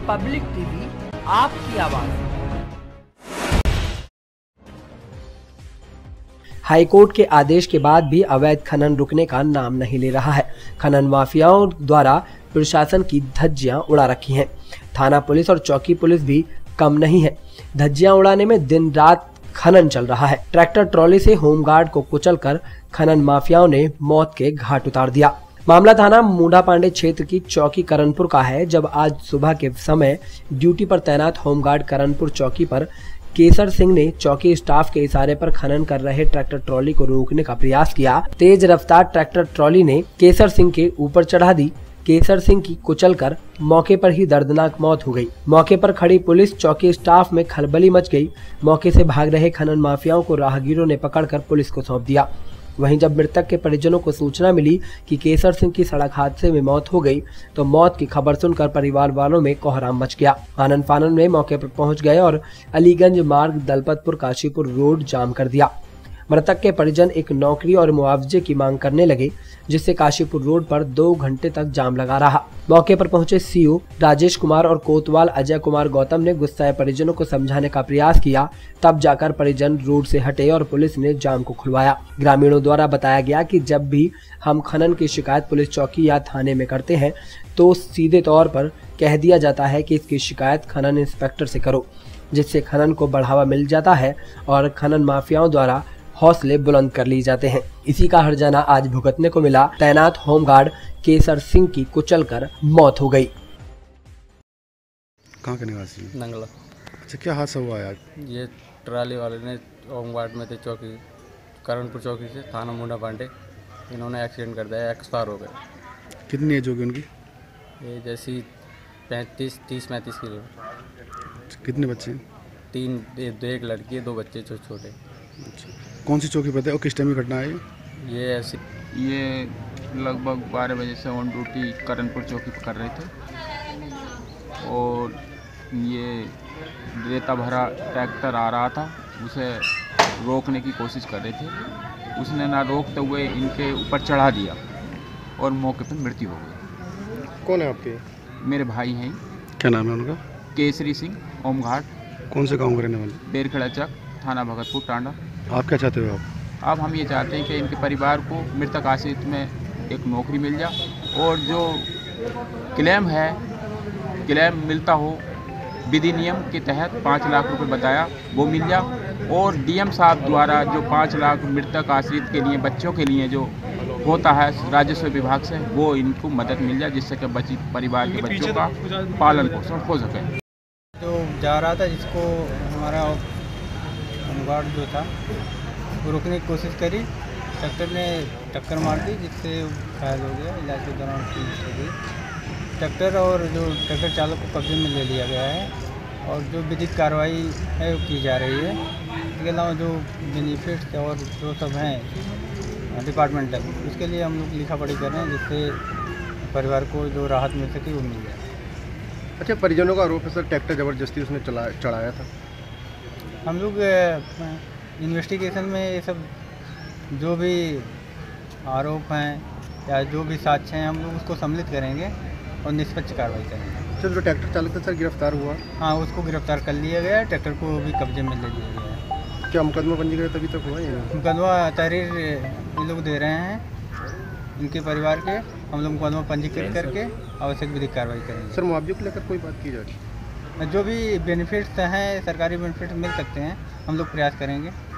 Public TV, आपकी आवाज। High court के आदेश के बाद भी अवैध खनन रुकने का नाम नहीं ले रहा है। खनन माफियाओं द्वारा प्रशासन की धज्जियां उड़ा रखी हैं। थाना पुलिस और चौकी पुलिस भी कम नहीं है। धज्जियां उड़ाने में दिन रात खनन चल रहा है। ट्रैक्टर ट्रॉली से होमगार्ड को कुचलकर खनन माफियाओं ने मौत के घाट उतार दिया। मामला थाना मुंडा पांडे क्षेत्र की चौकी करणपुर का है, जब आज सुबह के समय ड्यूटी पर तैनात होमगार्ड करणपुर चौकी पर केसर सिंह ने चौकी स्टाफ के इशारे पर खनन कर रहे ट्रैक्टर ट्रॉली को रोकने का प्रयास किया। तेज रफ्तार ट्रैक्टर ट्रॉली ने केसर सिंह के ऊपर चढ़ा दी। केसर सिंह की कुचलकर मौके पर ही दर्दनाक मौत हो गई। मौके पर खड़ी पुलिस चौकी स्टाफ में खलबली मच गई। मौके से भाग रहे खनन माफियाओं को राहगीरों ने पकड़कर पुलिस को सौंप दिया। वहीं जब मृतक के परिजनों को सूचना मिली कि केसर सिंह की सड़क हादसे में मौत हो गई, तो मौत की खबर सुनकर परिवार वालों में कोहराम मच गया। आनन फानन में मौके पर पहुंच गए और अलीगंज मार्ग दलपतपुर काशीपुर रोड जाम कर दिया। मृतक के परिजन एक नौकरी और मुआवजे की मांग करने लगे, जिससे काशीपुर रोड पर 2 घंटे तक जाम लगा रहा। मौके पर पहुंचे सीओ राजेश कुमार और कोतवाल अजय कुमार गौतम ने गुस्साए परिजनों को समझाने का प्रयास किया। तब जाकर परिजन रोड से हटे और पुलिस ने जाम को खुलवाया। ग्रामीणों द्वारा बताया गया कि जब भी हम खनन की शिकायत पुलिस चौकी या थाने में करते हैं, तो सीधे तौर पर कह दिया जाता है कि इसकी शिकायत खनन इंस्पेक्टर से करो, जिससे खनन को बढ़ावा मिल जाता है और खनन माफियाओं द्वारा हौसले बुलंद कर ली जाते हैं। इसी का हर्जाना आज भुगतने को मिला। तैनात होमगार्ड केसर सिंह की कुचलकर मौत हो गई। कहाँ के निवासी? नंगला। अच्छा, क्या हादसा हुआ आज? ये ट्राली वाले ने होमगार्ड में थे चौकी करणपुर चौकी से थाना मुंडा पांडे, इन्होंने एक्सीडेंट कर दिया, एक्सपायर हो गए। कितनी एज होगी उनकी? ये जैसी 30-35 किलो। कितने बच्चे? 3, एक लड़की है, 2 बच्चे छोटे। अच्छा, कौन सी चौकी पर थे और किस टाइम की घटना है? ये ऐसी ये लगभग 12 बजे से ऑन ड्यूटी करणपुर चौकी पर कर रहे थे और ये रेता भरा ट्रैक्टर आ रहा था, उसे रोकने की कोशिश कर रहे थे। उसने ना रोकते हुए इनके ऊपर चढ़ा दिया और मौके पर मृत्यु हो गई। कौन है आपके? मेरे भाई हैं। क्या नाम है उनका? केसरी सिंह, होमगार्ड। कौन से गाँव के रहने वाले? बेरखेड़ा चक, थाना भगतपुर टांडा। आप क्या चाहते हो? अब हम ये चाहते हैं कि इनके परिवार को मृतक आश्रित में एक नौकरी मिल जाए और जो क्लेम है, क्लेम मिलता हो विधि नियम के तहत 5 लाख रुपए बताया वो मिल जाए और डीएम साहब द्वारा जो 5 लाख मृतक आश्रित के लिए बच्चों के लिए जो होता है राजस्व विभाग से, वो इनको मदद मिल जाए, जिससे कि परिवार के बच्चों का पालन पोषण हो सके। जो जा रहा था, जिसको हमारा होमगार्ड जो था वो रोकने की कोशिश करी, ट्रैक्टर ने टक्कर मार दी, जिससे घायल हो गया। इलाज के दौरान उसकी मौत हो गई। ट्रैक्टर और जो ट्रैक्टर चालक को कब्जे में ले लिया गया है और जो विधिक कार्रवाई है वो की जा रही है। इसके अलावा जो बेनिफिट्स और जो सब हैं डिपार्टमेंटल, उसके लिए हम लोग लिखा पढ़ी कर रहे हैं, जिससे परिवार को जो राहत मिल सके वो मिल जाए। अच्छा, परिजनों का आरोप है सर ट्रैक्टर ज़बरदस्ती उसने चढ़ाया था। हम लोग इन्वेस्टिगेशन में ये सब जो भी आरोप हैं या जो भी साक्ष्य हैं, हम लोग उसको सम्मिलित करेंगे और निष्पक्ष कार्रवाई करेंगे। सर, जो ट्रैक्टर चालक था सर गिरफ्तार हुआ? हाँ, उसको गिरफ्तार कर लिया गया है। ट्रैक्टर को भी कब्जे में ले लिया गया है। क्या मुकदमा पंजीकृत अभी तक हुआ है? मुकदमा तहरीर ये लोग दे रहे हैं, इनके परिवार के। हम लोग मुकदमा पंजीकृत करके आवश्यक विधिक कार्रवाई करेंगे। सर, मुआवजे को लेकर कोई बात की जा रही है? जो भी बेनिफिट्स हैं, सरकारी बेनिफिट्स मिल सकते हैं, हम लोग प्रयास करेंगे।